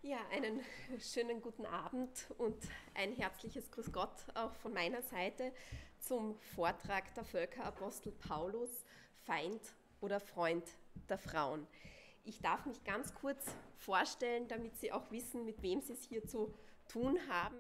Ja, einen schönen guten Abend und ein herzliches Grüß Gott auch von meiner Seite zum Vortrag der Völkerapostel Paulus, Feind oder Freund der Frauen. Ich darf mich ganz kurz vorstellen, damit Sie auch wissen, mit wem Sie es hier zu tun haben.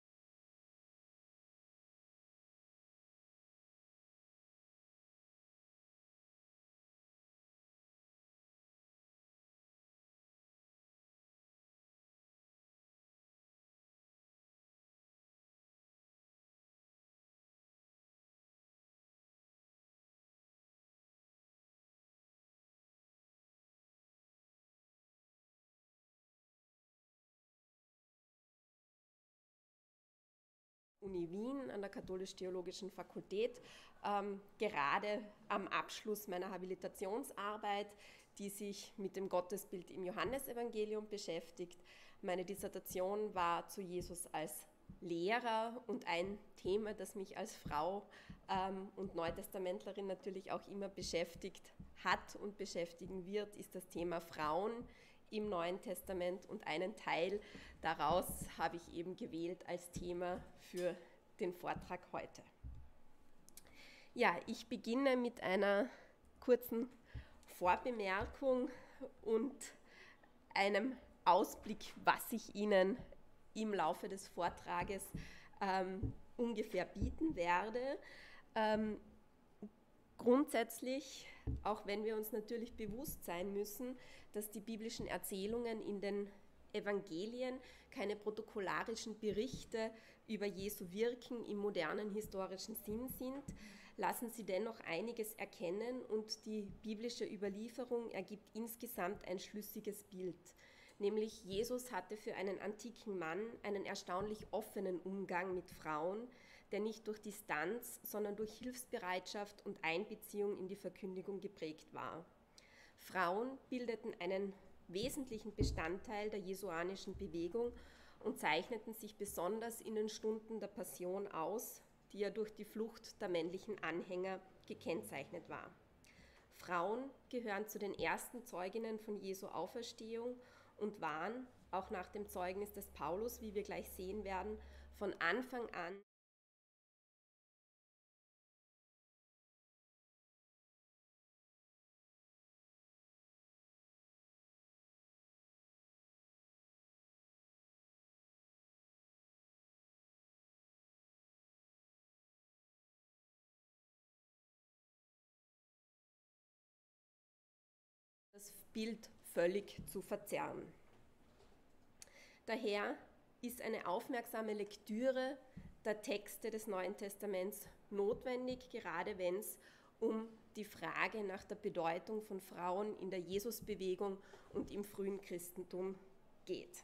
Uni Wien an der Katholisch-Theologischen Fakultät, gerade am Abschluss meiner Habilitationsarbeit, die sich mit dem Gottesbild im Johannesevangelium beschäftigt. Meine Dissertation war zu Jesus als Lehrer und ein Thema, das mich als Frau und Neutestamentlerin natürlich auch immer beschäftigt hat und beschäftigen wird, ist das Thema Frauen im Neuen Testament, und einen Teil daraus habe ich eben gewählt als Thema für den Vortrag heute. Ja, ich beginne mit einer kurzen Vorbemerkung und einem Ausblick, was ich Ihnen im Laufe des Vortrages ungefähr bieten werde. Grundsätzlich, auch wenn wir uns natürlich bewusst sein müssen, dass die biblischen Erzählungen in den Evangelien keine protokollarischen Berichte über Jesu Wirken im modernen historischen Sinn sind, lassen sie dennoch einiges erkennen, und die biblische Überlieferung ergibt insgesamt ein schlüssiges Bild. Nämlich Jesus hatte für einen antiken Mann einen erstaunlich offenen Umgang mit Frauen, der nicht durch Distanz, sondern durch Hilfsbereitschaft und Einbeziehung in die Verkündigung geprägt war. Frauen bildeten einen wesentlichen Bestandteil der jesuanischen Bewegung und zeichneten sich besonders in den Stunden der Passion aus, die ja durch die Flucht der männlichen Anhänger gekennzeichnet war. Frauen gehören zu den ersten Zeuginnen von Jesu Auferstehung und waren, auch nach dem Zeugnis des Paulus, wie wir gleich sehen werden, von Anfang an das Bild völlig zu verzerren. Daher ist eine aufmerksame Lektüre der Texte des Neuen Testaments notwendig, gerade wenn es um die Frage nach der Bedeutung von Frauen in der Jesusbewegung und im frühen Christentum geht.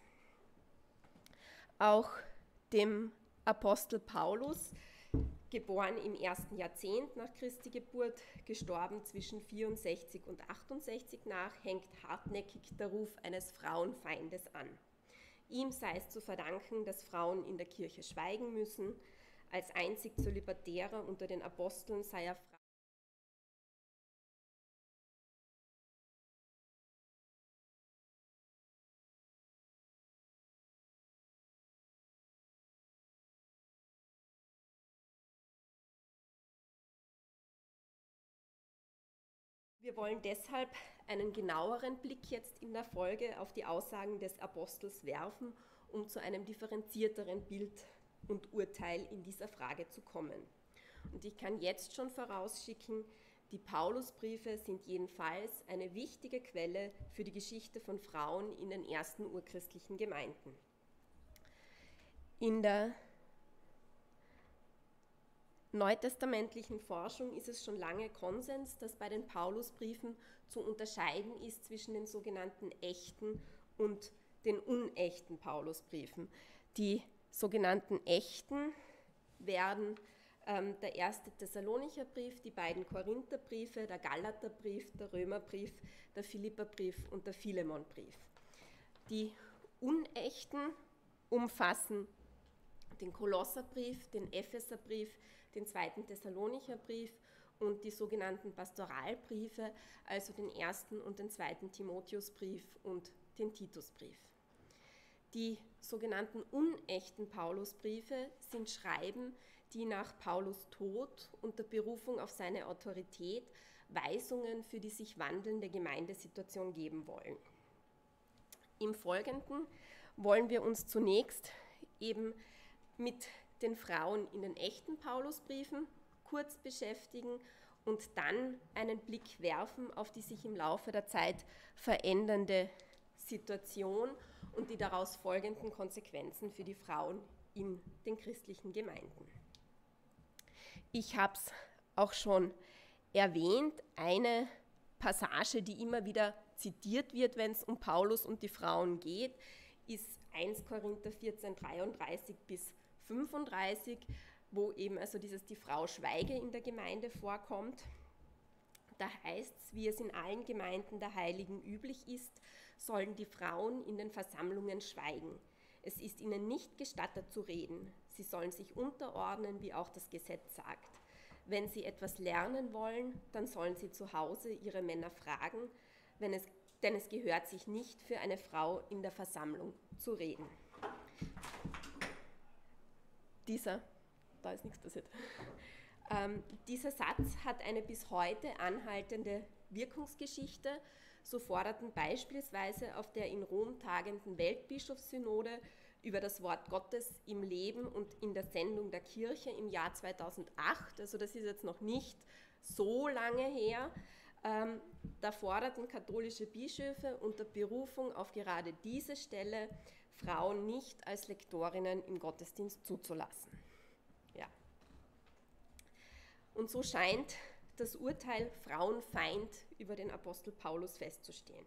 Auch dem Apostel Paulus, geboren im 1. Jahrzehnt nach Christi Geburt, gestorben zwischen 64 und 68 nach, hängt hartnäckig der Ruf eines Frauenfeindes an. Ihm sei es zu verdanken, dass Frauen in der Kirche schweigen müssen. Als einzig Zölibatärer unter den Aposteln sei er frei. Wir wollen deshalb einen genaueren Blick jetzt in der Folge auf die Aussagen des Apostels werfen, um zu einem differenzierteren Bild und Urteil in dieser Frage zu kommen. Und ich kann jetzt schon vorausschicken, die Paulusbriefe sind jedenfalls eine wichtige Quelle für die Geschichte von Frauen in den ersten urchristlichen Gemeinden. In der neutestamentlichen Forschung ist es schon lange Konsens, dass bei den Paulusbriefen zu unterscheiden ist zwischen den sogenannten echten und den unechten Paulusbriefen. Die sogenannten echten werden der erste Thessalonicher Brief, die beiden Korintherbriefe, der Galaterbrief, der Römerbrief, der Philipperbrief und der Philemonbrief. Die unechten umfassen den Kolosserbrief, den Epheserbrief, den zweiten Thessalonicher Brief und die sogenannten Pastoralbriefe, also den ersten und den zweiten Timotheusbrief und den Titusbrief. Die sogenannten unechten Paulusbriefe sind Schreiben, die nach Paulus Tod und der Berufung auf seine Autorität Weisungen für die sich wandelnde Gemeindesituation geben wollen. Im Folgenden wollen wir uns zunächst eben mit den Frauen in den echten Paulusbriefen kurz beschäftigen und dann einen Blick werfen auf die sich im Laufe der Zeit verändernde Situation und die daraus folgenden Konsequenzen für die Frauen in den christlichen Gemeinden. Ich habe es auch schon erwähnt, eine Passage, die immer wieder zitiert wird, wenn es um Paulus und die Frauen geht, ist 1 Korinther 14, 33 bis 35, wo eben also die Frau schweige in der Gemeinde vorkommt. Da heißt es, wie es in allen Gemeinden der Heiligen üblich ist, sollen die Frauen in den Versammlungen schweigen. Es ist ihnen nicht gestattet zu reden. Sie sollen sich unterordnen, wie auch das Gesetz sagt. Wenn sie etwas lernen wollen, dann sollen sie zu Hause ihre Männer fragen, denn es gehört sich nicht für eine Frau in der Versammlung zu reden. Da ist nichts passiert. Dieser Satz hat eine bis heute anhaltende Wirkungsgeschichte. So forderten beispielsweise auf der in Rom tagenden Weltbischofssynode über das Wort Gottes im Leben und in der Sendung der Kirche im Jahr 2008, also das ist jetzt noch nicht so lange her, da forderten katholische Bischöfe unter Berufung auf gerade diese Stelle, Frauen nicht als Lektorinnen im Gottesdienst zuzulassen. Ja. Und so scheint das Urteil Frauenfeind über den Apostel Paulus festzustehen.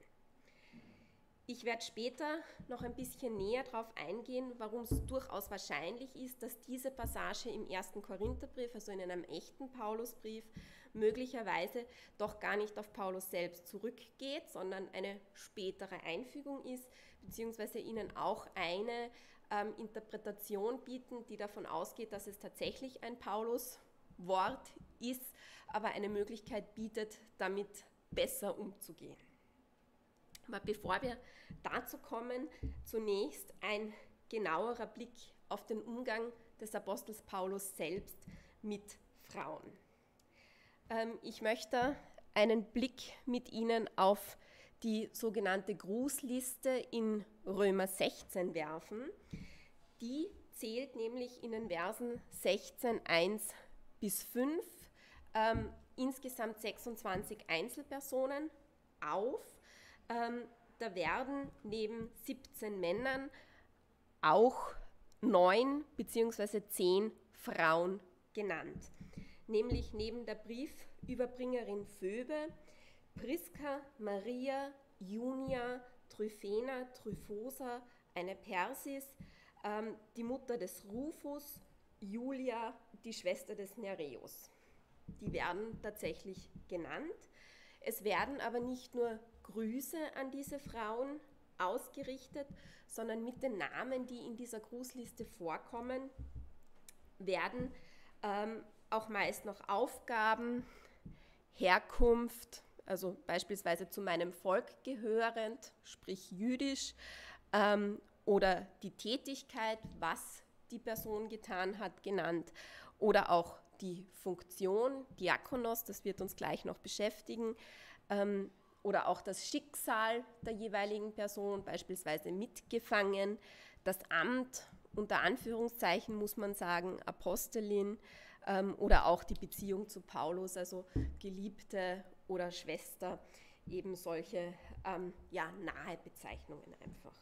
Ich werde später noch ein bisschen näher darauf eingehen, warum es durchaus wahrscheinlich ist, dass diese Passage im 1. Korintherbrief, also in einem echten Paulusbrief, möglicherweise doch gar nicht auf Paulus selbst zurückgeht, sondern eine spätere Einfügung ist, beziehungsweise ihnen auch eine Interpretation bieten, die davon ausgeht, dass es tatsächlich ein Paulus-Wort ist, aber eine Möglichkeit bietet, damit besser umzugehen. Aber bevor wir dazu kommen, zunächst ein genauerer Blick auf den Umgang des Apostels Paulus selbst mit Frauen. Ich möchte einen Blick mit Ihnen auf die sogenannte Grußliste in Römer 16 werfen. Die zählt nämlich in den Versen 16, 1 bis 5 insgesamt 26 Einzelpersonen auf. Da werden neben 17 Männern auch 9 bzw. 10 Frauen genannt. Nämlich neben der Briefüberbringerin Phoebe, Priska, Maria, Junia, Tryphena, Tryphosa, eine Persis, die Mutter des Rufus, Julia, die Schwester des Nereus. Die werden tatsächlich genannt. Es werden aber nicht nur Grüße an diese Frauen ausgerichtet, sondern mit den Namen, die in dieser Grußliste vorkommen, werden auch meist noch Aufgaben, Herkunft, also beispielsweise zu meinem Volk gehörend, sprich jüdisch, oder die Tätigkeit, was die Person getan hat, genannt, oder auch die Funktion, Diakonos, das wird uns gleich noch beschäftigen, oder auch das Schicksal der jeweiligen Person, beispielsweise mitgefangen, das Amt, unter Anführungszeichen muss man sagen, Apostelin, oder auch die Beziehung zu Paulus, also Geliebte oder Schwester, eben solche nahe Bezeichnungen einfach.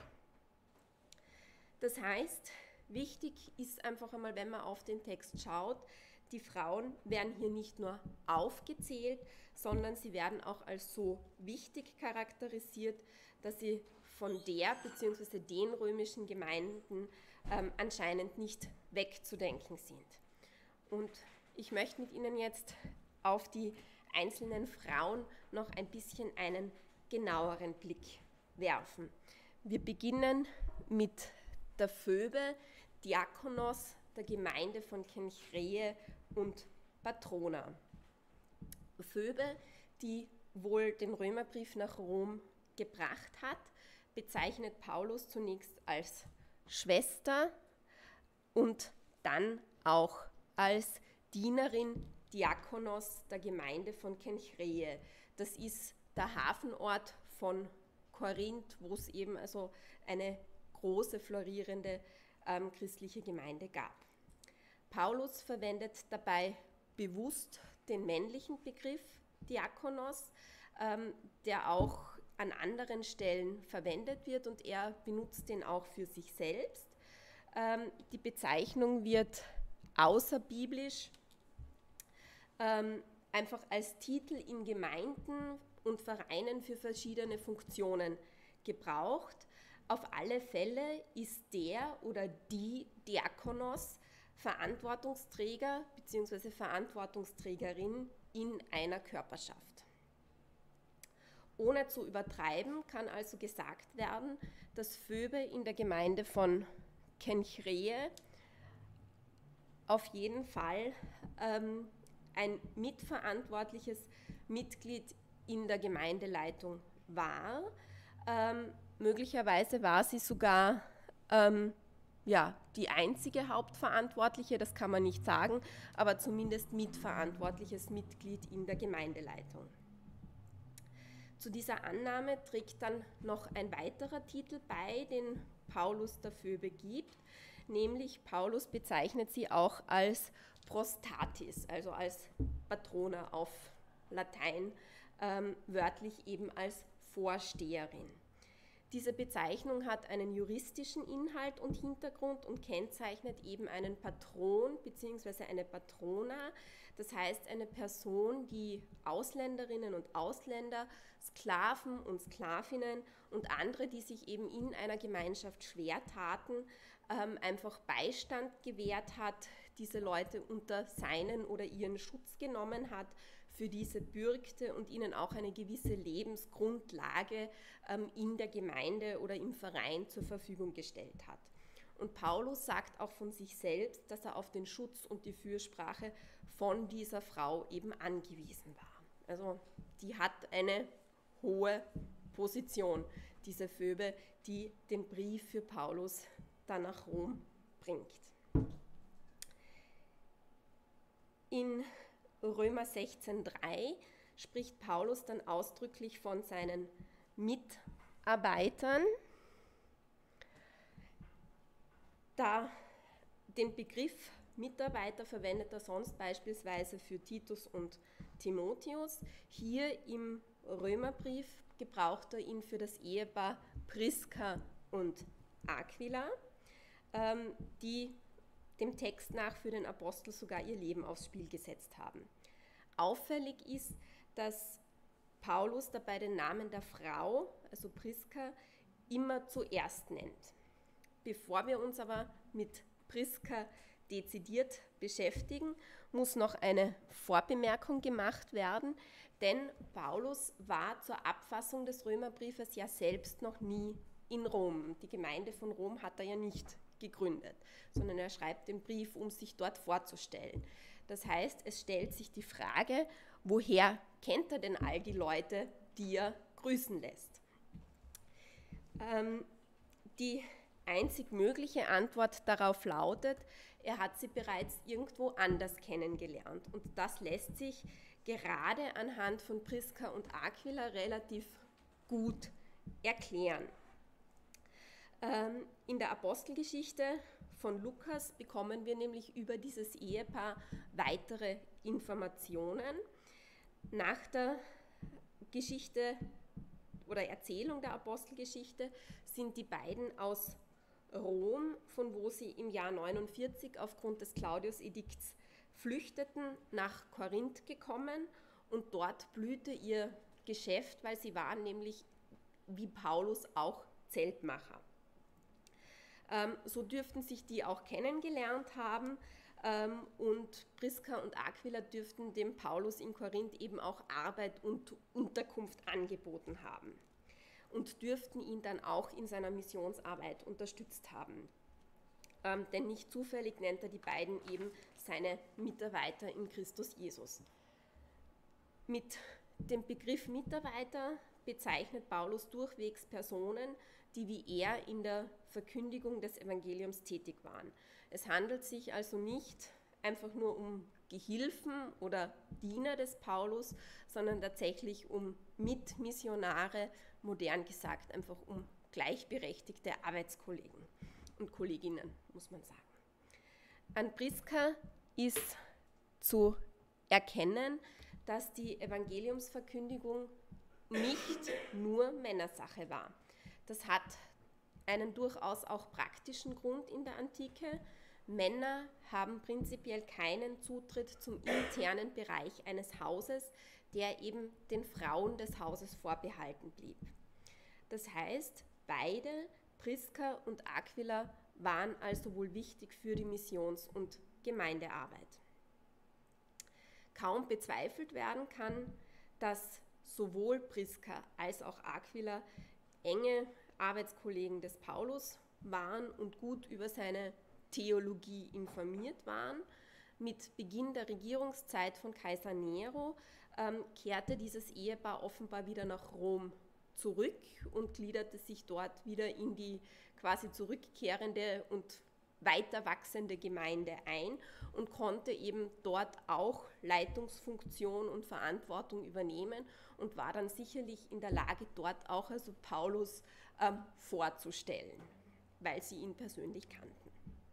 Das heißt, wichtig ist einfach einmal, wenn man auf den Text schaut, die Frauen werden hier nicht nur aufgezählt, sondern sie werden auch als so wichtig charakterisiert, dass sie von der bzw. den römischen Gemeinden anscheinend nicht wegzudenken sind. Und ich möchte mit Ihnen jetzt auf die einzelnen Frauen noch ein bisschen einen genaueren Blick werfen. Wir beginnen mit der Phoebe, Diakonos der Gemeinde von Kenchreae und Patrona. Phoebe, die wohl den Römerbrief nach Rom gebracht hat, bezeichnet Paulus zunächst als Schwester und dann auch als Dienerin, Diakonos der Gemeinde von Kenchreae. Das ist der Hafenort von Korinth, wo es eben also eine große, florierende christliche Gemeinde gab. Paulus verwendet dabei bewusst den männlichen Begriff Diakonos, der auch an anderen Stellen verwendet wird, und er benutzt den auch für sich selbst. Die Bezeichnung wird außerbiblisch einfach als Titel in Gemeinden und Vereinen für verschiedene Funktionen gebraucht. Auf alle Fälle ist der oder die Diakonos Verantwortungsträger bzw. Verantwortungsträgerin in einer Körperschaft. Ohne zu übertreiben kann also gesagt werden, dass Phoebe in der Gemeinde von Kenchreae auf jeden Fall ein mitverantwortliches Mitglied in der Gemeindeleitung war. Möglicherweise war sie sogar die einzige Hauptverantwortliche, das kann man nicht sagen, aber zumindest mitverantwortliches Mitglied in der Gemeindeleitung. Zu dieser Annahme trägt dann noch ein weiterer Titel bei, den Paulus der Phoebe gibt, nämlich Paulus bezeichnet sie auch als Prostatis, also als Patrona auf Latein, wörtlich eben als Vorsteherin. Diese Bezeichnung hat einen juristischen Inhalt und Hintergrund und kennzeichnet eben einen Patron bzw. eine Patrona, das heißt eine Person, die Ausländerinnen und Ausländer, Sklaven und Sklavinnen und andere, die sich eben in einer Gemeinschaft schwer taten, einfach Beistand gewährt hat, diese Leute unter seinen oder ihren Schutz genommen hat, für diese bürgte und ihnen auch eine gewisse Lebensgrundlage in der Gemeinde oder im Verein zur Verfügung gestellt hat. Und Paulus sagt auch von sich selbst, dass er auf den Schutz und die Fürsprache von dieser Frau eben angewiesen war. Also die hat eine hohe Position, diese Phoebe, die den Brief für Paulus dann nach Rom bringt. In Römer 16,3 spricht Paulus dann ausdrücklich von seinen Mitarbeitern. Den Begriff Mitarbeiter verwendet er sonst beispielsweise für Titus und Timotheus. Hier im Römerbrief gebraucht er ihn für das Ehepaar Priska und Aquila, die dem Text nach für den Apostel sogar ihr Leben aufs Spiel gesetzt haben. Auffällig ist, dass Paulus dabei den Namen der Frau, also Priska, immer zuerst nennt. Bevor wir uns aber mit Priska dezidiert beschäftigen, muss noch eine Vorbemerkung gemacht werden, denn Paulus war zur Abfassung des Römerbriefes ja selbst noch nie in Rom. Die Gemeinde von Rom hat er ja nicht gegründet, sondern er schreibt den Brief, um sich dort vorzustellen. Das heißt, es stellt sich die Frage, woher kennt er denn all die Leute, die er grüßen lässt? Die einzig mögliche Antwort darauf lautet, er hat sie bereits irgendwo anders kennengelernt. Und das lässt sich gerade anhand von Priska und Aquila relativ gut erklären. In der Apostelgeschichte von Lukas bekommen wir nämlich über dieses Ehepaar weitere Informationen. Nach der Geschichte oder Erzählung der Apostelgeschichte sind die beiden aus Rom, von wo sie im Jahr 49 aufgrund des Claudius-Edikts flüchteten, nach Korinth gekommen und dort blühte ihr Geschäft, weil sie waren nämlich wie Paulus auch Zeltmacher. So dürften sich die auch kennengelernt haben und Priska und Aquila dürften dem Paulus in Korinth eben auch Arbeit und Unterkunft angeboten haben und dürften ihn dann auch in seiner Missionsarbeit unterstützt haben. Denn nicht zufällig nennt er die beiden eben seine Mitarbeiter in Christus Jesus. Mit dem Begriff Mitarbeiter bezeichnet Paulus durchwegs Personen, die wie er in der Verkündigung des Evangeliums tätig waren. Es handelt sich also nicht einfach nur um Gehilfen oder Diener des Paulus, sondern tatsächlich um Mitmissionare, modern gesagt, einfach um gleichberechtigte Arbeitskollegen und Kolleginnen, muss man sagen. An Priska ist zu erkennen, dass die Evangeliumsverkündigung nicht nur Männersache war. Das hat einen durchaus auch praktischen Grund in der Antike. Männer haben prinzipiell keinen Zutritt zum internen Bereich eines Hauses, der eben den Frauen des Hauses vorbehalten blieb. Das heißt, beide, Priska und Aquila, waren also wohl wichtig für die Missions- und Gemeindearbeit. Kaum bezweifelt werden kann, dass sowohl Priska als auch Aquila enge Arbeitskollegen des Paulus waren und gut über seine Theologie informiert waren. Mit Beginn der Regierungszeit von Kaiser Nero kehrte dieses Ehepaar offenbar wieder nach Rom zurück und gliederte sich dort wieder in die quasi zurückkehrende und weiter wachsende Gemeinde ein und konnte eben dort auch Leitungsfunktion und Verantwortung übernehmen und war dann sicherlich in der Lage, dort auch also Paulus vorzustellen, weil sie ihn persönlich kannten.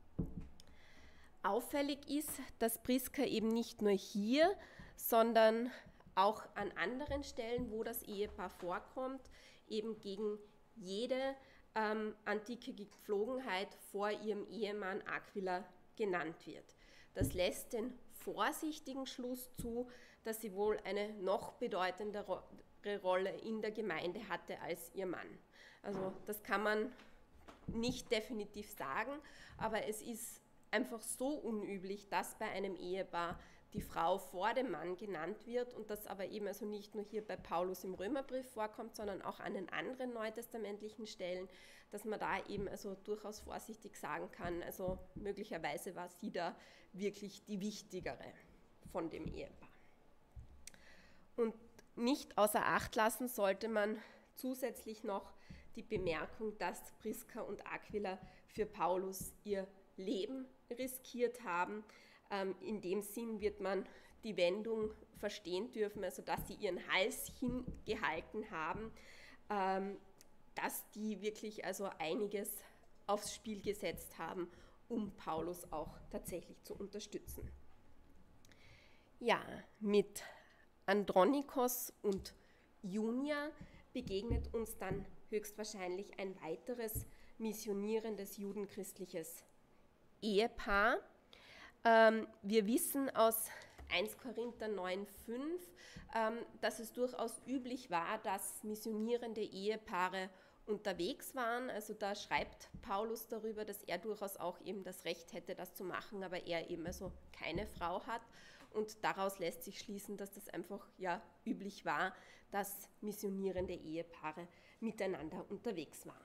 Auffällig ist, dass Priska eben nicht nur hier, sondern auch an anderen Stellen, wo das Ehepaar vorkommt, eben gegen jede antike Gepflogenheit vor ihrem Ehemann Aquila genannt wird. Das lässt den vorsichtigen Schluss zu, dass sie wohl eine noch bedeutendere Rolle in der Gemeinde hatte als ihr Mann. Also das kann man nicht definitiv sagen, aber es ist einfach so unüblich, dass bei einem Ehepaar die Frau vor dem Mann genannt wird und das aber eben also nicht nur hier bei Paulus im Römerbrief vorkommt, sondern auch an den anderen neutestamentlichen Stellen, dass man da eben also durchaus vorsichtig sagen kann, also möglicherweise war sie da wirklich die wichtigere von dem Ehepaar. Und nicht außer Acht lassen sollte man zusätzlich noch die Bemerkung, dass Priska und Aquila für Paulus ihr Leben riskiert haben. In dem Sinn wird man die Wendung verstehen dürfen, also dass sie ihren Hals hingehalten haben, dass die wirklich also einiges aufs Spiel gesetzt haben, um Paulus auch tatsächlich zu unterstützen. Ja, mit Andronikos und Junia begegnet uns dann höchstwahrscheinlich ein weiteres missionierendes judenchristliches Ehepaar. Wir wissen aus 1 Korinther 9,5, dass es durchaus üblich war, dass missionierende Ehepaare unterwegs waren. Also da schreibt Paulus darüber, dass er durchaus auch eben das Recht hätte, das zu machen, aber er eben also keine Frau hat. Und daraus lässt sich schließen, dass das einfach ja üblich war, dass missionierende Ehepaare miteinander unterwegs waren.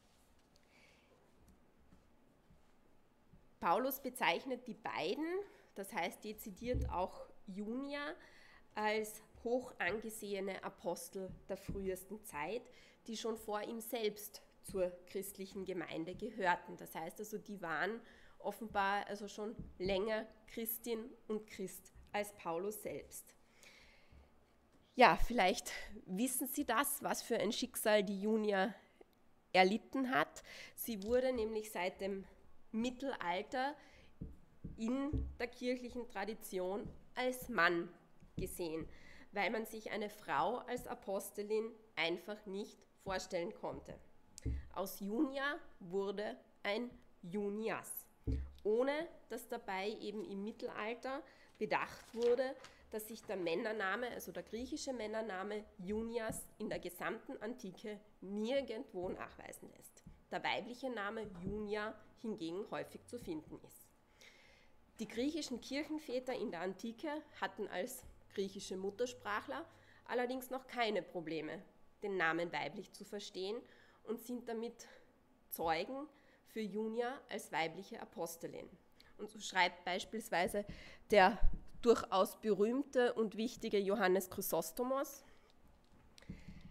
Paulus bezeichnet die beiden, das heißt dezidiert auch Junia, als hoch angesehene Apostel der frühesten Zeit, die schon vor ihm selbst zur christlichen Gemeinde gehörten. Das heißt also, die waren offenbar also schon länger Christin und Christ als Paulus selbst. Ja, vielleicht wissen Sie das, was für ein Schicksal die Junia erlitten hat. Sie wurde nämlich seit dem Mittelalter in der kirchlichen Tradition als Mann gesehen, weil man sich eine Frau als Apostelin einfach nicht vorstellen konnte. Aus Junia wurde ein Junias, ohne dass dabei eben im Mittelalter bedacht wurde, dass sich der Männername, also der griechische Männername Junias in der gesamten Antike nirgendwo nachweisen lässt. Der weibliche Name Junia hingegen häufig zu finden ist. Die griechischen Kirchenväter in der Antike hatten als griechische Muttersprachler allerdings noch keine Probleme, den Namen weiblich zu verstehen und sind damit Zeugen für Junia als weibliche Apostelin. Und so schreibt beispielsweise der durchaus berühmte und wichtige Johannes Chrysostomos: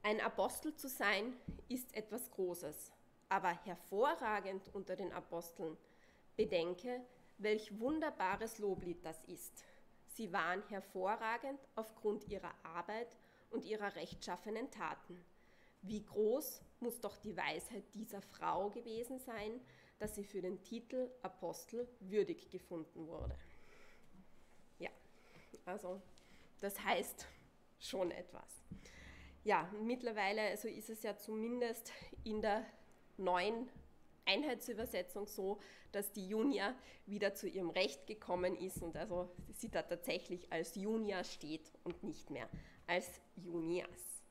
Ein Apostel zu sein, ist etwas Großes, aber hervorragend unter den Aposteln. Bedenke, welch wunderbares Loblied das ist. Sie waren hervorragend aufgrund ihrer Arbeit und ihrer rechtschaffenen Taten. Wie groß muss doch die Weisheit dieser Frau gewesen sein, dass sie für den Titel Apostel würdig gefunden wurde. Ja, also das heißt schon etwas. Ja, mittlerweile also ist es ja zumindest in der neuen Einheitsübersetzung so, dass die Junia wieder zu ihrem Recht gekommen ist und also sie da tatsächlich als Junia steht und nicht mehr als Junias.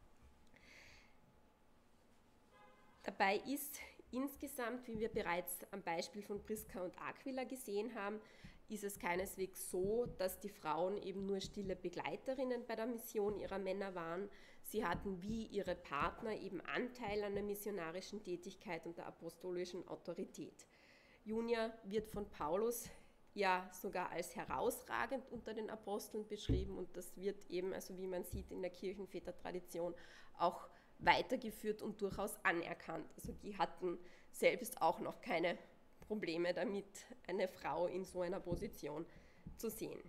Dabei ist insgesamt, wie wir bereits am Beispiel von Priska und Aquila gesehen haben, ist es keineswegs so, dass die Frauen eben nur stille Begleiterinnen bei der Mission ihrer Männer waren. Sie hatten wie ihre Partner eben Anteil an der missionarischen Tätigkeit und der apostolischen Autorität. Junia wird von Paulus ja sogar als herausragend unter den Aposteln beschrieben und das wird eben, also wie man sieht in der Kirchenvätertradition, auch weitergeführt und durchaus anerkannt. Also die hatten selbst auch noch keine Probleme damit, eine Frau in so einer Position zu sehen.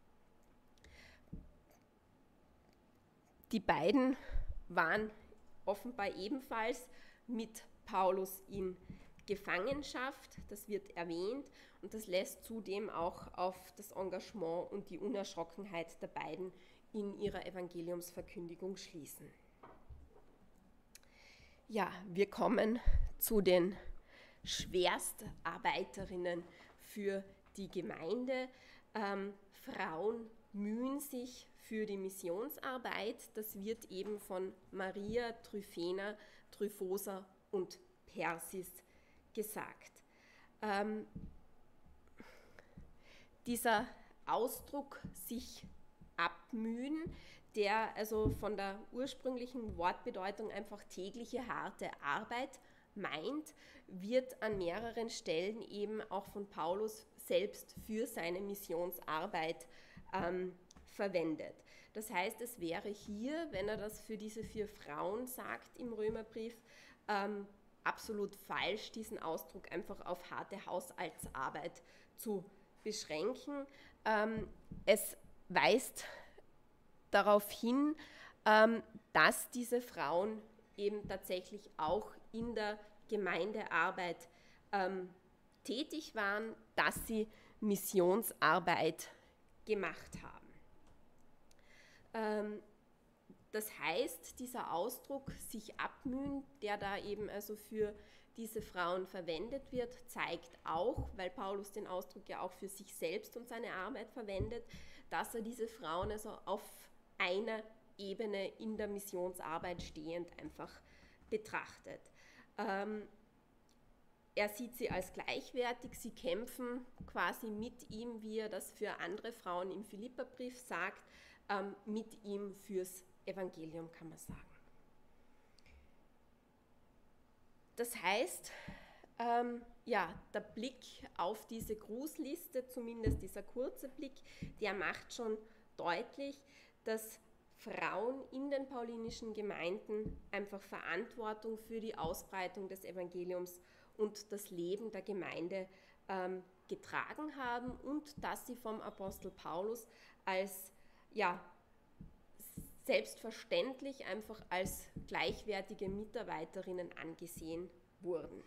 Die beiden waren offenbar ebenfalls mit Paulus in Gefangenschaft, das wird erwähnt und das lässt zudem auch auf das Engagement und die Unerschrockenheit der beiden in ihrer Evangeliumsverkündigung schließen. Ja, wir kommen zu den Schwerstarbeiterinnen für die Gemeinde. Frauen mühen sich für die Missionsarbeit. Das wird eben von Maria, Tryphena, Tryphosa und Persis gesagt. Dieser Ausdruck sich abmühen, der also von der ursprünglichen Wortbedeutung einfach tägliche harte Arbeit meint, wird an mehreren Stellen eben auch von Paulus selbst für seine Missionsarbeit verwendet. Das heißt, es wäre hier, wenn er das für diese 4 Frauen sagt im Römerbrief, absolut falsch, diesen Ausdruck einfach auf harte Haushaltsarbeit zu beschränken. Es weist darauf hin, dass diese Frauen eben tatsächlich auch in der Gemeindearbeit tätig waren, dass sie Missionsarbeit gemacht haben. Das heißt, dieser Ausdruck sich abmühen, der da eben also für diese Frauen verwendet wird, zeigt auch, weil Paulus den Ausdruck ja auch für sich selbst und seine Arbeit verwendet, dass er diese Frauen also auf einer Ebene in der Missionsarbeit stehend einfach betrachtet. Er sieht sie als gleichwertig, sie kämpfen quasi mit ihm, wie er das für andere Frauen im Philipperbrief sagt, mit ihm fürs Evangelium, kann man sagen. Das heißt, der Blick auf diese Grußliste, zumindest dieser kurze Blick, der macht schon deutlich, dass Frauen in den paulinischen Gemeinden einfach Verantwortung für die Ausbreitung des Evangeliums und das Leben der Gemeinde getragen haben und dass sie vom Apostel Paulus als selbstverständlich einfach als gleichwertige Mitarbeiterinnen angesehen wurden.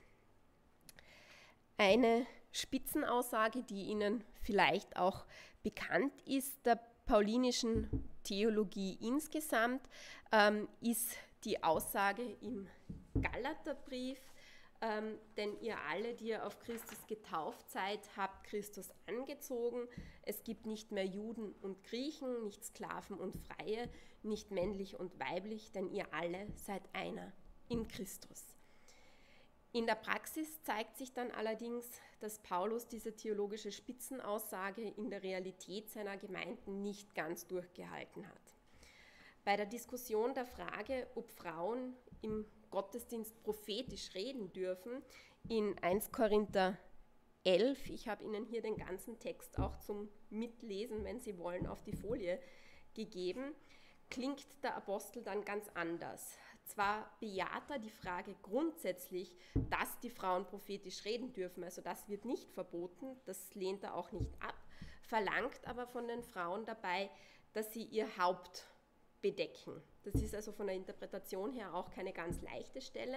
Eine Spitzenaussage, die Ihnen vielleicht auch bekannt ist, der paulinischen Theologie insgesamt, ist die Aussage im Galaterbrief, denn ihr alle, die ihr auf Christus getauft seid, habt Christus angezogen. Es gibt nicht mehr Juden und Griechen, nicht Sklaven und Freie, nicht männlich und weiblich, denn ihr alle seid einer in Christus. In der Praxis zeigt sich dann allerdings, dass Paulus diese theologische Spitzenaussage in der Realität seiner Gemeinden nicht ganz durchgehalten hat. Bei der Diskussion der Frage, ob Frauen im Gottesdienst prophetisch reden dürfen, in 1 Korinther 11, ich habe Ihnen hier den ganzen Text auch zum Mitlesen, wenn Sie wollen, auf die Folie gegeben, klingt der Apostel dann ganz anders. Zwar bejaht er die Frage grundsätzlich, dass die Frauen prophetisch reden dürfen, also das wird nicht verboten, das lehnt er auch nicht ab, verlangt aber von den Frauen dabei, dass sie ihr Haupt bedecken. Das ist also von der Interpretation her auch keine ganz leichte Stelle.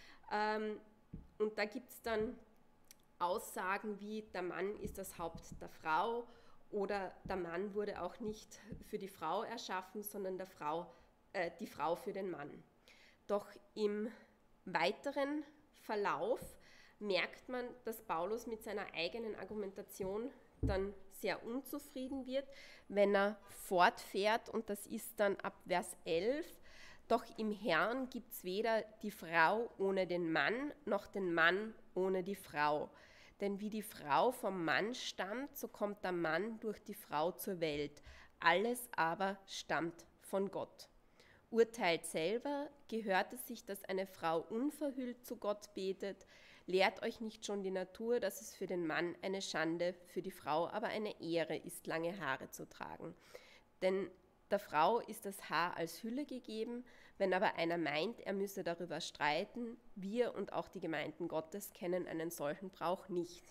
Und da gibt es dann Aussagen wie, der Mann ist das Haupt der Frau oder der Mann wurde auch nicht für die Frau erschaffen, sondern die Frau für den Mann. Doch im weiteren Verlauf merkt man, dass Paulus mit seiner eigenen Argumentation dann sehr unzufrieden wird, wenn er fortfährt, und das ist dann ab Vers 11, doch im Herrn gibt es weder die Frau ohne den Mann, noch den Mann ohne die Frau. Denn wie die Frau vom Mann stammt, so kommt der Mann durch die Frau zur Welt. Alles aber stammt von Gott. Urteilt selber, gehört es sich, dass eine Frau unverhüllt zu Gott betet? Lehrt euch nicht schon die Natur, dass es für den Mann eine Schande, für die Frau aber eine Ehre ist, lange Haare zu tragen? Denn der Frau ist das Haar als Hülle gegeben, wenn aber einer meint, er müsse darüber streiten, wir und auch die Gemeinden Gottes kennen einen solchen Brauch nicht.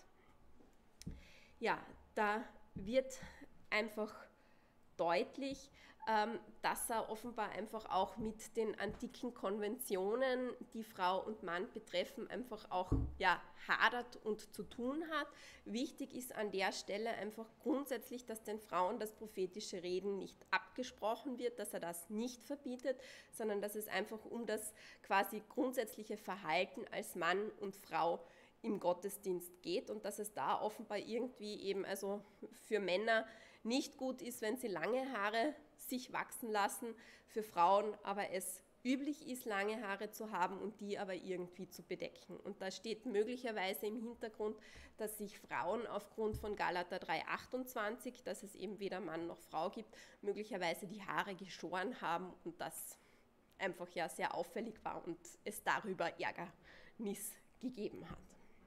Ja, da wird einfach deutlich, dass er offenbar einfach auch mit den antiken Konventionen, die Frau und Mann betreffen, einfach auch hadert und zu tun hat. Wichtig ist an der Stelle einfach grundsätzlich, dass den Frauen das prophetische Reden nicht abgesprochen wird, dass er das nicht verbietet, sondern dass es einfach um das quasi grundsätzliche Verhalten als Mann und Frau im Gottesdienst geht und dass es da offenbar irgendwie eben also für Männer nicht gut ist, wenn sie lange Haare sich wachsen lassen, für Frauen aber es üblich ist, lange Haare zu haben und die aber irgendwie zu bedecken. Und da steht möglicherweise im Hintergrund, dass sich Frauen aufgrund von Galater 3,28, dass es eben weder Mann noch Frau gibt, möglicherweise die Haare geschoren haben und das einfach ja sehr auffällig war und es darüber Ärgernis gegeben hat.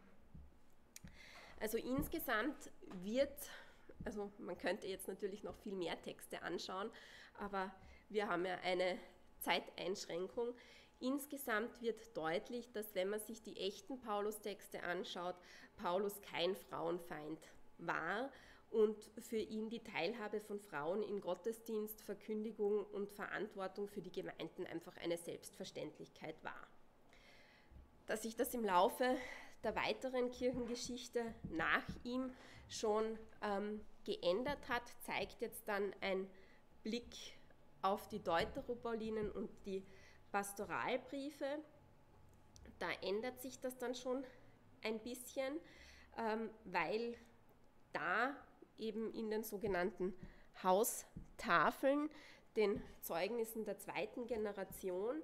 Also insgesamt also man könnte jetzt natürlich noch viel mehr Texte anschauen, aber wir haben ja eine Zeiteinschränkung. Insgesamt wird deutlich, dass wenn man sich die echten Paulus-Texte anschaut, Paulus kein Frauenfeind war und für ihn die Teilhabe von Frauen in Gottesdienst, Verkündigung und Verantwortung für die Gemeinden einfach eine Selbstverständlichkeit war. Dass sich das im Laufe der weiteren Kirchengeschichte nach ihm schon geändert hat, zeigt jetzt dann ein Blick auf die Deuteropaulinen und die Pastoralbriefe. Da ändert sich das dann schon ein bisschen, weil da eben in den sogenannten Haustafeln, den Zeugnissen der zweiten Generation,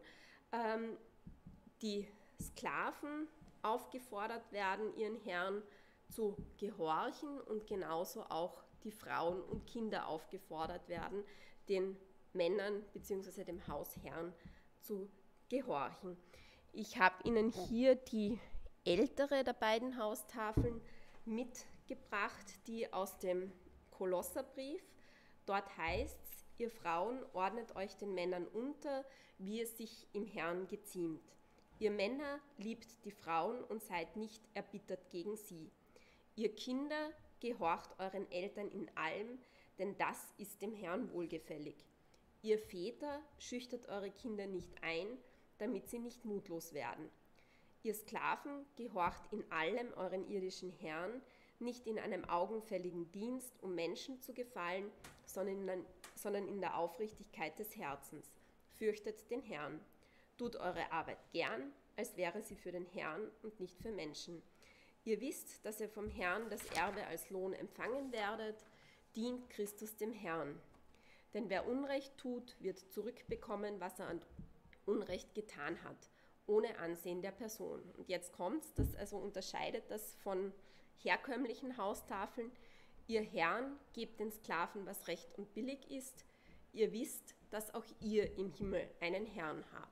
die Sklaven aufgefordert werden, ihren Herrn zu gehorchen und genauso auch die Frauen und Kinder aufgefordert werden, den Männern bzw. dem Hausherrn zu gehorchen. Ich habe Ihnen hier die ältere der beiden Haustafeln mitgebracht, die aus dem Kolosserbrief. Dort heißt es, ihr Frauen ordnet euch den Männern unter, wie es sich im Herrn geziemt. Ihr Männer liebt die Frauen und seid nicht erbittert gegen sie. Ihr Kinder, gehorcht euren Eltern in allem, denn das ist dem Herrn wohlgefällig. Ihr Väter, schüchtert eure Kinder nicht ein, damit sie nicht mutlos werden. Ihr Sklaven, gehorcht in allem euren irdischen Herrn, nicht in einem augenfälligen Dienst, um Menschen zu gefallen, sondern in der Aufrichtigkeit des Herzens. Fürchtet den Herrn. Tut eure Arbeit gern, als wäre sie für den Herrn und nicht für Menschen. Ihr wisst, dass ihr vom Herrn das Erbe als Lohn empfangen werdet, dient Christus dem Herrn. Denn wer Unrecht tut, wird zurückbekommen, was er an Unrecht getan hat, ohne Ansehen der Person. Und jetzt kommt's, das also unterscheidet das von herkömmlichen Haustafeln. Ihr Herrn gebt den Sklaven, was recht und billig ist. Ihr wisst, dass auch ihr im Himmel einen Herrn habt.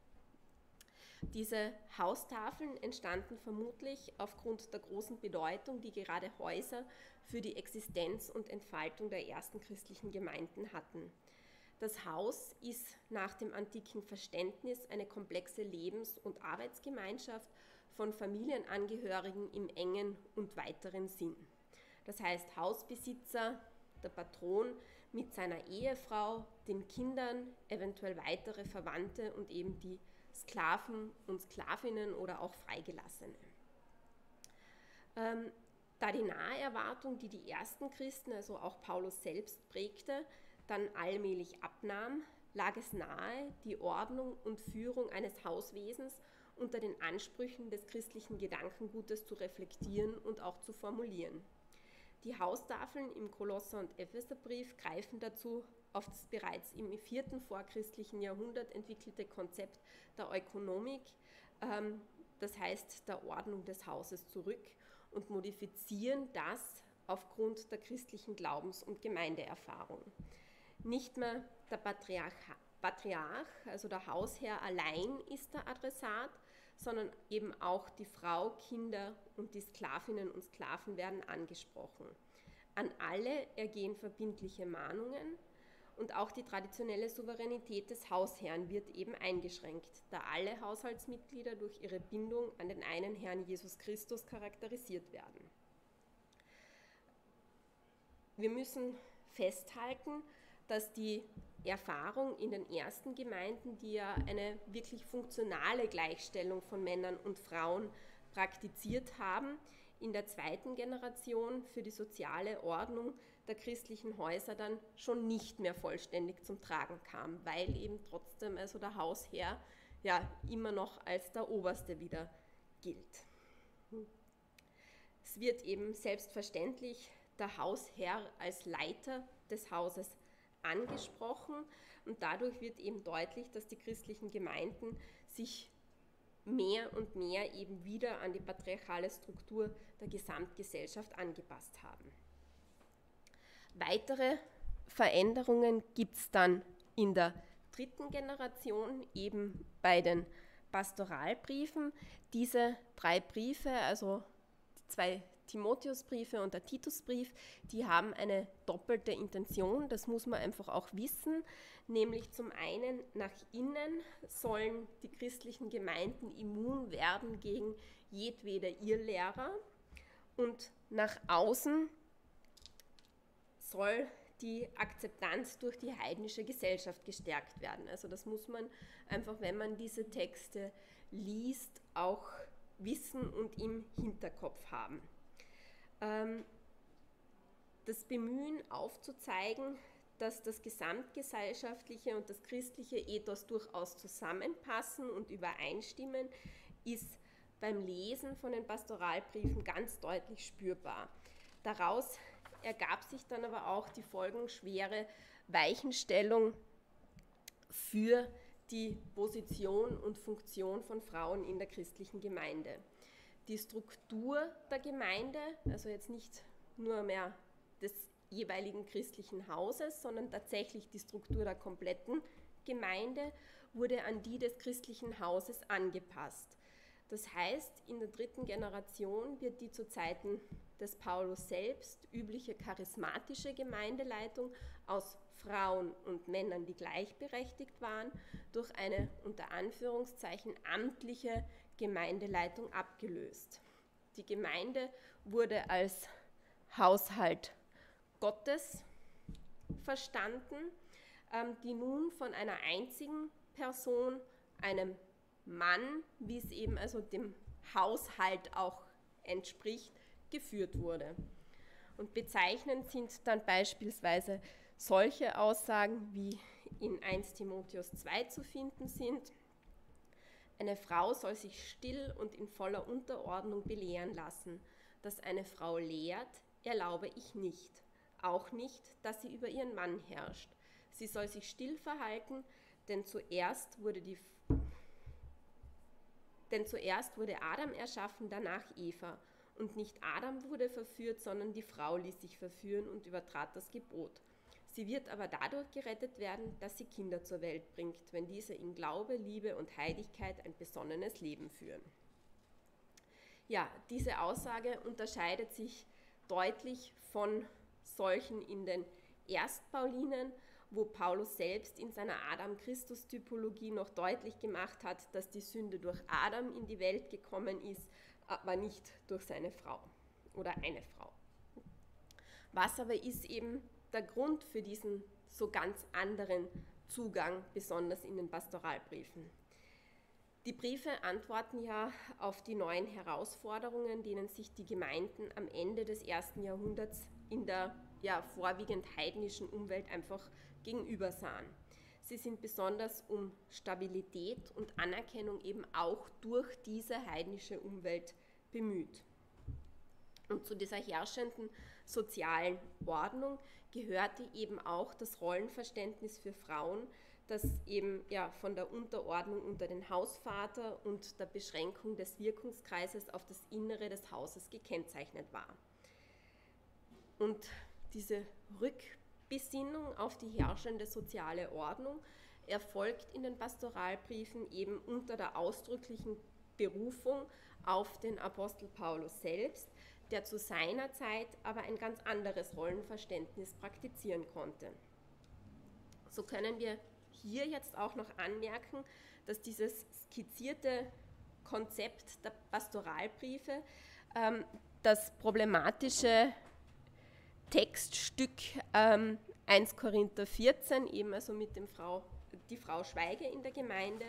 Diese Haustafeln entstanden vermutlich aufgrund der großen Bedeutung, die gerade Häuser für die Existenz und Entfaltung der ersten christlichen Gemeinden hatten. Das Haus ist nach dem antiken Verständnis eine komplexe Lebens- und Arbeitsgemeinschaft von Familienangehörigen im engen und weiteren Sinn. Das heißt, Hausbesitzer, der Patron mit seiner Ehefrau, den Kindern, eventuell weitere Verwandte und eben die Sklaven und Sklavinnen oder auch Freigelassene. Da die Naherwartung, die die ersten Christen, also auch Paulus selbst prägte, dann allmählich abnahm, lag es nahe, die Ordnung und Führung eines Hauswesens unter den Ansprüchen des christlichen Gedankengutes zu reflektieren und auch zu formulieren. Die Haustafeln im Kolosser- und Epheserbrief greifen dazu auf das bereits im 4. vorchristlichen Jahrhundert entwickelte Konzept der Ökonomik, das heißt der Ordnung des Hauses, zurück und modifizieren das aufgrund der christlichen Glaubens- und Gemeindeerfahrung. Nicht mehr der Patriarch, also der Hausherr allein ist der Adressat, sondern eben auch die Frau, Kinder und die Sklavinnen und Sklaven werden angesprochen. An alle ergehen verbindliche Mahnungen und auch die traditionelle Souveränität des Hausherrn wird eben eingeschränkt, da alle Haushaltsmitglieder durch ihre Bindung an den einen Herrn Jesus Christus charakterisiert werden. Wir müssen festhalten, dass die Erfahrung in den ersten Gemeinden, die ja eine wirklich funktionale Gleichstellung von Männern und Frauen praktiziert haben, in der zweiten Generation für die soziale Ordnung der christlichen Häuser dann schon nicht mehr vollständig zum Tragen kam, weil eben trotzdem also der Hausherr ja immer noch als der Oberste wieder gilt. Es wird eben selbstverständlich der Hausherr als Leiter des Hauses angesprochen und dadurch wird eben deutlich, dass die christlichen Gemeinden sich mehr und mehr eben wieder an die patriarchale Struktur der Gesamtgesellschaft angepasst haben. Weitere Veränderungen gibt es dann in der dritten Generation, eben bei den Pastoralbriefen. Diese 3 Briefe, also die 2 Timotheusbriefe und der Titusbrief, die haben eine doppelte Intention, das muss man einfach auch wissen, nämlich zum einen nach innen sollen die christlichen Gemeinden immun werden gegen jedwede Irrlehrer und nach außen soll die Akzeptanz durch die heidnische Gesellschaft gestärkt werden. Also das muss man einfach, wenn man diese Texte liest, auch wissen und im Hinterkopf haben. Das Bemühen aufzuzeigen, dass das gesamtgesellschaftliche und das christliche Ethos durchaus zusammenpassen und übereinstimmen, ist beim Lesen von den Pastoralbriefen ganz deutlich spürbar. Daraus ergab sich dann aber auch die folgenschwere Weichenstellung für die Position und Funktion von Frauen in der christlichen Gemeinde. Die Struktur der Gemeinde, also jetzt nicht nur mehr des jeweiligen christlichen Hauses, sondern tatsächlich die Struktur der kompletten Gemeinde, wurde an die des christlichen Hauses angepasst. Das heißt, in der dritten Generation wird die zu Zeiten des Paulus selbst übliche charismatische Gemeindeleitung aus Frauen und Männern, die gleichberechtigt waren, durch eine unter Anführungszeichen amtliche Gemeindeleitung abgelöst. Die Gemeinde wurde als Haushalt Gottes verstanden, die nun von einer einzigen Person, einem Mann, wie es eben also dem Haushalt auch entspricht, geführt wurde. Und bezeichnend sind dann beispielsweise solche Aussagen, wie in 1 Timotheus 2 zu finden sind. Eine Frau soll sich still und in voller Unterordnung belehren lassen. Dass eine Frau lehrt, erlaube ich nicht. Auch nicht, dass sie über ihren Mann herrscht. Sie soll sich still verhalten, denn zuerst wurde Adam erschaffen, danach Eva. Und nicht Adam wurde verführt, sondern die Frau ließ sich verführen und übertrat das Gebot. Sie wird aber dadurch gerettet werden, dass sie Kinder zur Welt bringt, wenn diese in Glaube, Liebe und Heiligkeit ein besonnenes Leben führen. Ja, diese Aussage unterscheidet sich deutlich von solchen in den Erstpaulinen wo Paulus selbst in seiner Adam-Christus-Typologie noch deutlich gemacht hat, dass die Sünde durch Adam in die Welt gekommen ist, aber nicht durch seine Frau oder eine Frau. Was aber ist eben der Grund für diesen so ganz anderen Zugang, besonders in den Pastoralbriefen? Die Briefe antworten ja auf die neuen Herausforderungen, denen sich die Gemeinden am Ende des 1. Jahrhunderts in der vorwiegend heidnischen Umwelt einfach gegenüber sahen. Sie sind besonders um Stabilität und Anerkennung eben auch durch diese heidnische Umwelt bemüht. Und zu dieser herrschenden sozialen Ordnung gehörte eben auch das Rollenverständnis für Frauen, das eben von der Unterordnung unter den Hausvater und der Beschränkung des Wirkungskreises auf das Innere des Hauses gekennzeichnet war. Und diese Rückbesinnung auf die herrschende soziale Ordnung erfolgt in den Pastoralbriefen eben unter der ausdrücklichen Berufung auf den Apostel Paulus selbst, der zu seiner Zeit aber ein ganz anderes Rollenverständnis praktizieren konnte. So können wir hier jetzt auch noch anmerken, dass dieses skizzierte Konzept der Pastoralbriefe das problematische Textstück 1 Korinther 14, eben also mit die Frau schweige in der Gemeinde,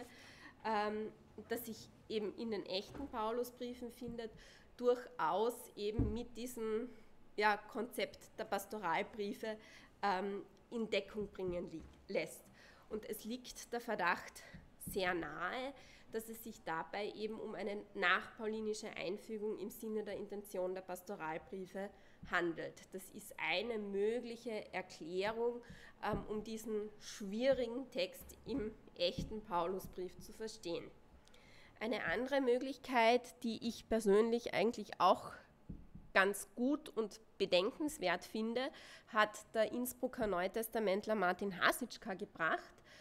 das sich eben in den echten Paulusbriefen findet, durchaus eben mit diesem Konzept der Pastoralbriefe in Deckung bringen lässt. Und es liegt der Verdacht sehr nahe, dass es sich dabei eben um eine nachpaulinische Einfügung im Sinne der Intention der Pastoralbriefe handelt. Das ist eine mögliche Erklärung, um diesen schwierigen Text im echten Paulusbrief zu verstehen. Eine andere Möglichkeit, die ich persönlich eigentlich auch ganz gut und bedenkenswert finde, hat der Innsbrucker Neutestamentler Martin Hasitschka gebracht.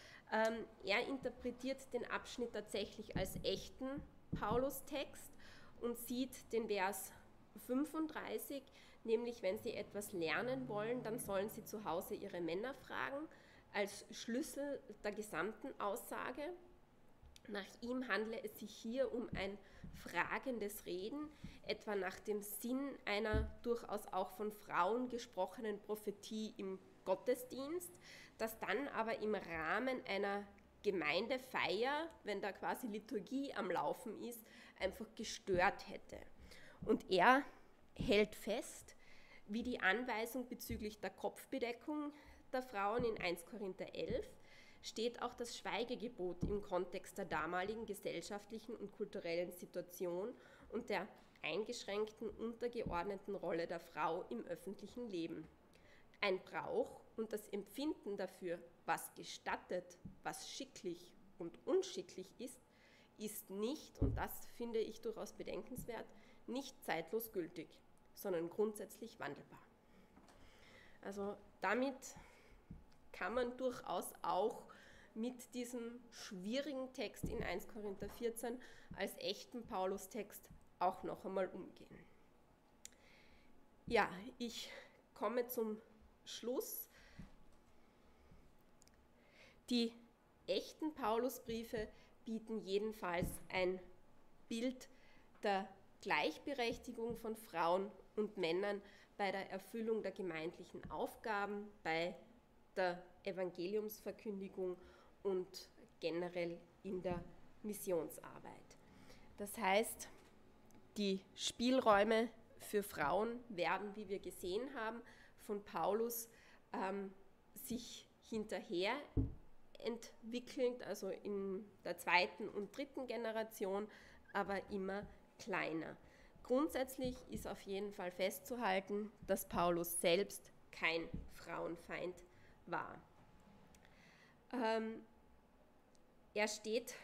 Er interpretiert den Abschnitt tatsächlich als echten Paulus-Text und sieht den Vers 35, nämlich wenn sie etwas lernen wollen, dann sollen sie zu Hause ihre Männer fragen, als Schlüssel der gesamten Aussage. Nach ihm handle es sich hier um ein fragendes Reden, etwa nach dem Sinn einer durchaus auch von Frauen gesprochenen Prophetie im Gottesdienst, das dann aber im Rahmen einer Gemeindefeier, wenn da quasi Liturgie am Laufen ist, einfach gestört hätte. Und er hält fest, wie die Anweisung bezüglich der Kopfbedeckung der Frauen in 1 Korinther 11 steht auch das Schweigegebot im Kontext der damaligen gesellschaftlichen und kulturellen Situation und der eingeschränkten, untergeordneten Rolle der Frau im öffentlichen Leben. Ein Brauch und das Empfinden dafür, was gestattet, was schicklich und unschicklich ist nicht, und das finde ich durchaus bedenkenswert, nicht zeitlos gültig, sondern grundsätzlich wandelbar. Also damit kann man durchaus auch mit diesem schwierigen Text in 1 Korinther 14 als echten Paulus-Text auch noch einmal umgehen. Ja, ich komme zum Schluss. Die echten Paulusbriefe bieten jedenfalls ein Bild der Gleichberechtigung von Frauen und Männern bei der Erfüllung der gemeindlichen Aufgaben, bei der Evangeliumsverkündigung und generell in der Missionsarbeit. Das heißt, die Spielräume für Frauen werden, wie wir gesehen haben, von Paulus sich hinterher entwickelnd, also in der 2. und 3. Generation, aber immer kleiner. Grundsätzlich ist auf jeden Fall festzuhalten, dass Paulus selbst kein Frauenfeind war. Er steht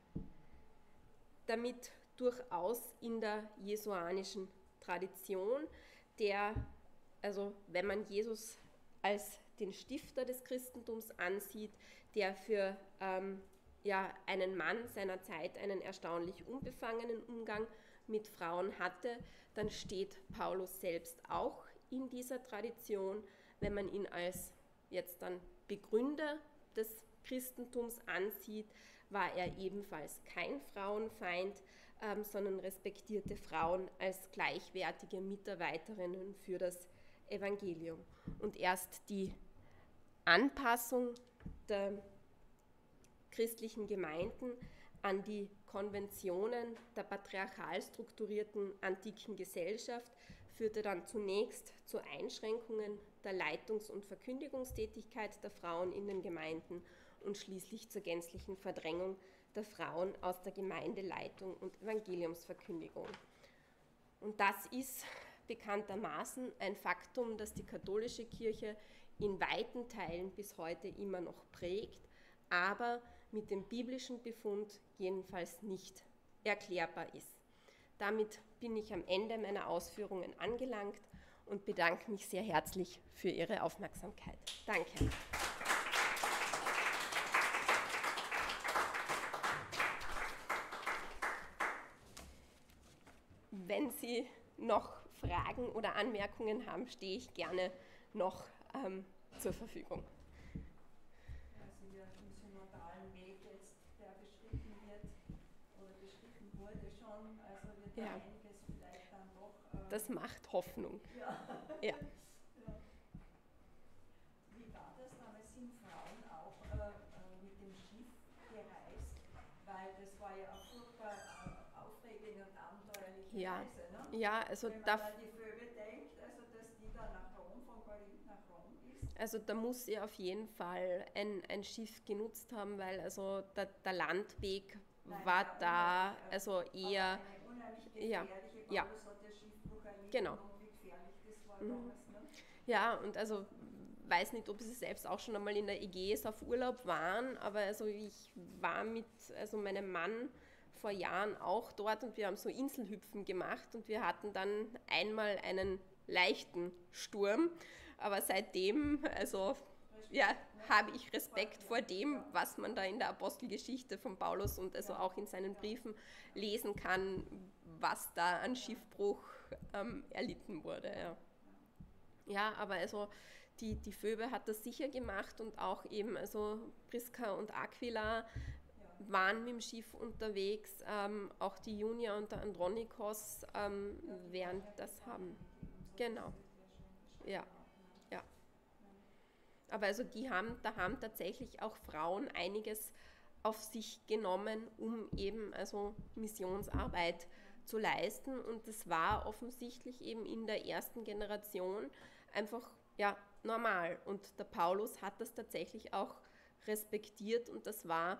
damit durchaus in der jesuanischen Tradition, also wenn man Jesus als den Stifter des Christentums ansieht, der für einen Mann seiner Zeit einen erstaunlich unbefangenen Umgang mit Frauen hatte, dann steht Paulus selbst auch in dieser Tradition. Wenn man ihn als jetzt dann Begründer des Christentums ansieht, war er ebenfalls kein Frauenfeind, sondern respektierte Frauen als gleichwertige Mitarbeiterinnen für das Evangelium. Und erst die Anpassung der christlichen Gemeinden an die Konventionen der patriarchal strukturierten antiken Gesellschaft führte dann zunächst zu Einschränkungen der Leitungs- und Verkündigungstätigkeit der Frauen in den Gemeinden und schließlich zur gänzlichen Verdrängung der Frauen aus der Gemeindeleitung und Evangeliumsverkündigung. Und das ist bekanntermaßen ein Faktum, das die katholische Kirche in weiten Teilen bis heute immer noch prägt, aber mit dem biblischen Befund jedenfalls nicht erklärbar ist. Damit bin ich am Ende meiner Ausführungen angelangt und bedanke mich sehr herzlich für Ihre Aufmerksamkeit. Danke. Wenn Sie noch Fragen oder Anmerkungen haben, stehe ich gerne noch zur Verfügung. Also ja, im synodalen Weg jetzt, der beschritten wird oder beschritten wurde schon, also wird da einiges vielleicht dann doch... das macht Hoffnung. Ja. Ja. Ja. Wie war das damals? Sind Frauen auch mit dem Schiff gereist? Weil das war ja eine furchtbar aufregende und abenteuerliche Reise, ne? Ja, also wenn man an die Phoebe denkt, also dass die da nach Rom, von Korinth nach Rom ist. Also da muss sie auf jeden Fall ein Schiff genutzt haben, weil also der Landweg war da, also eher... Aber eine unheimlich gefährliche, Paulus hat der Schiffbruch erlitten, genau. Und wie gefährlich das war damals, ne? Ja, und also weiß nicht, ob sie selbst auch schon einmal in der Ägäis auf Urlaub waren, aber also ich war mit meinem Mann vor Jahren auch dort und wir haben so Inselhüpfen gemacht und wir hatten dann einmal einen leichten Sturm, aber seitdem, habe ich Respekt vor dem, was man da in der Apostelgeschichte von Paulus und also auch in seinen Briefen lesen kann, was da an Schiffbruch erlitten wurde. Ja, aber also die Phoebe hat das sicher gemacht und auch eben also Priska und Aquila waren mit dem Schiff unterwegs, auch die Junia und der Andronikos werden das haben. Genau. Ja. Aber also da haben tatsächlich auch Frauen einiges auf sich genommen, um eben also Missionsarbeit zu leisten. Und das war offensichtlich eben in der ersten Generation einfach normal. Und der Paulus hat das tatsächlich auch respektiert und das war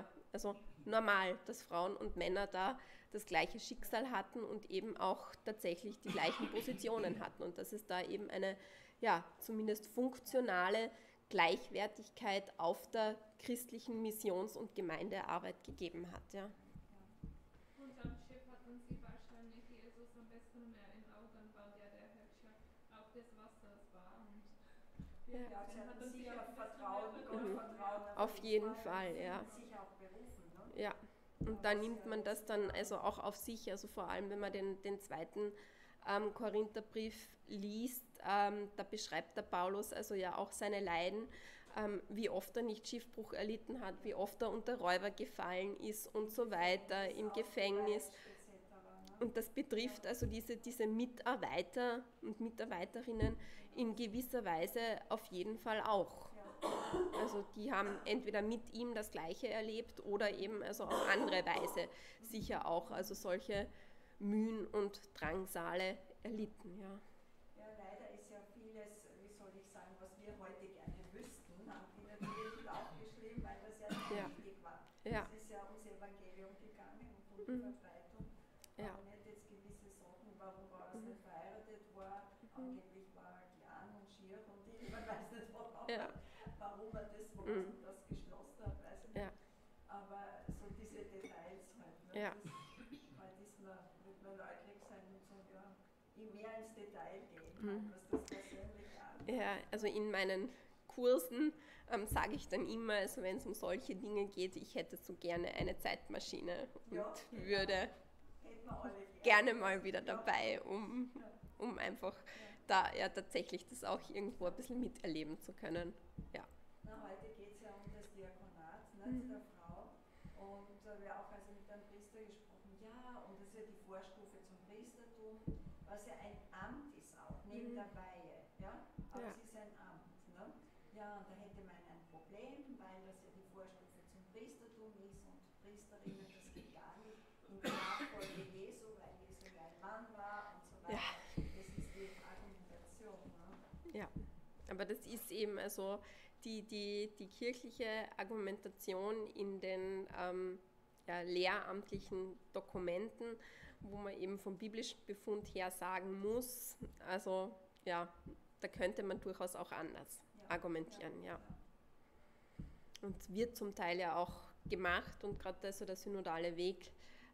normal, dass Frauen und Männer da das gleiche Schicksal hatten und eben auch tatsächlich die gleichen Positionen hatten und dass es da eben eine zumindest funktionale Gleichwertigkeit auf der christlichen Missions- und Gemeindearbeit gegeben hat. Ja. Und am Schiff hatten sie wahrscheinlich Jesus am besten mehr in Augen, weil der Herrscher auf des Wassers war. Und sie hatten sicher Vertrauen, Vertrauen. Auf jeden Fall, ja. Sich auch berufen, ne? Ja, und da nimmt man das dann also auch auf sich, also vor allem, wenn man den zweiten Korintherbrief liest, da beschreibt der Paulus also ja auch seine Leiden, wie oft er nicht Schiffbruch erlitten hat, wie oft er unter Räuber gefallen ist und so weiter, im Gefängnis. Und das betrifft also diese Mitarbeiter und Mitarbeiterinnen in gewisser Weise auf jeden Fall auch. Also die haben entweder mit ihm das Gleiche erlebt oder eben also auf andere Weise sicher auch also solche Mühen und Drangsale erlitten. Ja, leider ist ja vieles, wie soll ich sagen, was wir heute gerne wüssten, haben die natürlich nicht aufgeschrieben, weil das ja nicht wichtig war. Ja. Es ist ja ums Evangelium gegangen und um die Verbreitung. Aber nicht jetzt gewisse Sachen, warum war es nicht verheiratet war, angeblich war er klein und schier und man weiß nicht warum er das geschlossen hat, weiß ich nicht. Aber so diese Details halt, ne? Wird man neugierig sein und so, mehr ins Detail gehen, was das persönlich angeht. Ja, also in meinen Kursen sage ich dann immer, also wenn es um solche Dinge geht, ich hätte so gerne eine Zeitmaschine und würde gerne mal wieder dabei, um einfach da tatsächlich das auch irgendwo ein bisschen miterleben zu können. Ja. Na, heute geht es ja um das Diakonat, nicht, der Frau. Und wir haben auch also mit einem Priester gesprochen, ja, und das ist ja die Vorstufe zum Priestertum, was ja ein Amt ist auch, neben der Weihe. Ja? Aber es ist ein Amt. Ne? Ja, und da hätte man ein Problem, weil das ja die Vorstufe zum Priestertum ist und Priesterinnen, das geht gar nicht in der Nachfolge Jesu, weil Jesu ja ein Mann war und so weiter. Ja. Das ist die Argumentation. Ne? Ja, aber das ist eben also die kirchliche Argumentation in den lehramtlichen Dokumenten, wo man eben vom biblischen Befund her sagen muss, also ja, da könnte man durchaus auch anders argumentieren, ja. Und wird zum Teil ja auch gemacht und gerade also der synodale Weg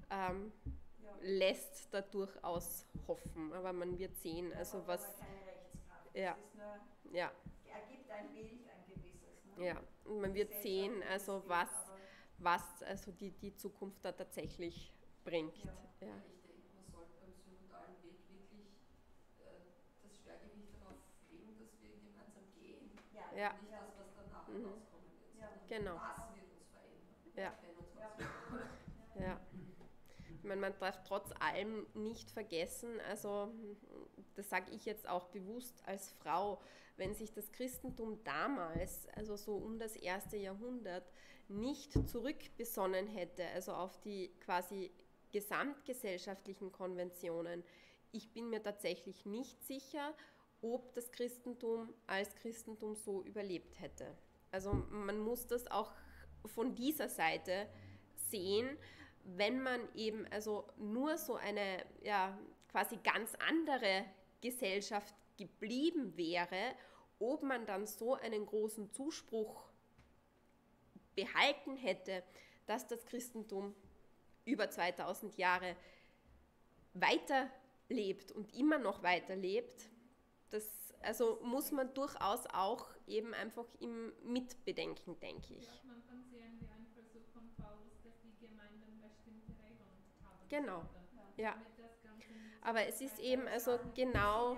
lässt da durchaus hoffen, aber man wird sehen, also was... Aber keine Rechtskraft. Ja. Es ist nur, ja. ergibt ein Bild, ein gewisses. Ne? Ja, und man wird sehen, also was also die Zukunft da tatsächlich bringt. Ja. Ja. Ich denke, man sollte beim synodalen Weg wirklich das Schwergewicht darauf legen, dass wir gemeinsam gehen. Ja. Nicht das, was danach rauskommen wird, sondern Genau. was wird uns verändern. Ja. Wenn uns was verändert. Ja. Ich meine, man darf trotz allem nicht vergessen, also das sage ich jetzt auch bewusst als Frau, wenn sich das Christentum damals, also so um das 1. Jahrhundert, nicht zurückbesonnen hätte, also auf die quasi gesamtgesellschaftlichen Konventionen, ich bin mir tatsächlich nicht sicher, ob das Christentum als Christentum so überlebt hätte. Also man muss das auch von dieser Seite sehen, wenn man eben also nur so eine quasi ganz andere Gesellschaft geblieben wäre, ob man dann so einen großen Zuspruch behalten hätte, dass das Christentum über 2000 Jahre weiterlebt und immer noch weiterlebt, das also muss man durchaus auch eben einfach im Mitbedenken, denke ich. Ja, man kann sehen, wie ein Versuch von Paulus, dass die Gemeinden bestimmte Regeln haben. Genau, ja. So aber es ist eben also genau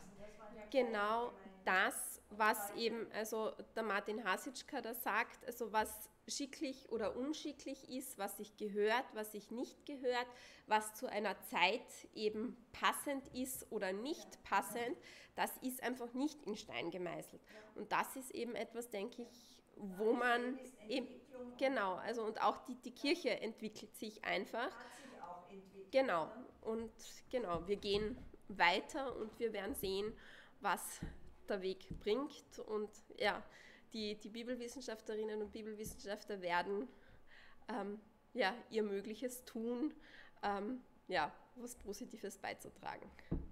das, was eben also der Martin Hasitschka da sagt, also was schicklich oder unschicklich ist, was sich gehört, was sich nicht gehört, was zu einer Zeit eben passend ist oder nicht passend, das ist einfach nicht in Stein gemeißelt. Und das ist eben etwas, denke ich, wo man eben, genau, also und auch die Kirche entwickelt sich einfach. Genau, und genau, wir gehen weiter und wir werden sehen, was der Weg bringt. Und ja, die Bibelwissenschaftlerinnen und Bibelwissenschaftler werden ihr Mögliches tun, was Positives beizutragen.